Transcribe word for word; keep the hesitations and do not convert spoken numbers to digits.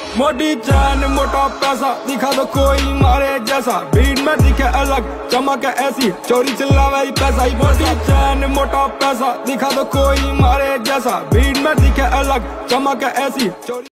मोटी चैन मोटा पैसा दिखा दो कोई मारे जैसा, भीड़ में दिखे अलग चमक ऐसी, चोरी चिल्लावे पैसा ही। मोटी चैन मोटा पैसा दिखा दो कोई मारे जैसा, भीड़ में दिखे अलग चमक ऐसी, चोरी